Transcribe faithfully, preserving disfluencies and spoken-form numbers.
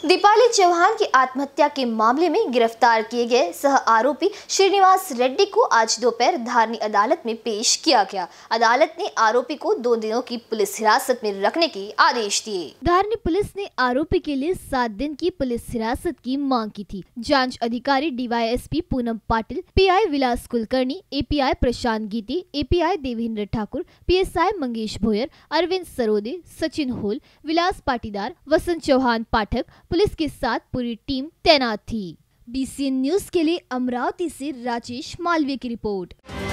दीपाली चौहान की आत्महत्या के मामले में गिरफ्तार किए गए सह आरोपी श्रीनिवास रेड्डी को आज दोपहर धारनी अदालत में पेश किया गया। अदालत ने आरोपी को दो दिनों की पुलिस हिरासत में रखने के आदेश दिए। धारनी पुलिस ने आरोपी के लिए सात दिन की पुलिस हिरासत की मांग की थी। जांच अधिकारी DYSP Poonam Patil, PI Vilas Kulkarni, API Prashant Geeti, API Devendra Thakur, PSI Mangesh Bhoyar, Arvind Sarode, Sachin Hol, Vilas Patidar, Vasant Chauhan Pathak police के साथ पूरी टीम तैनात थी। बीसीएन न्यूज के लिए अमरावती से राजेश मालवीय की रिपोर्ट।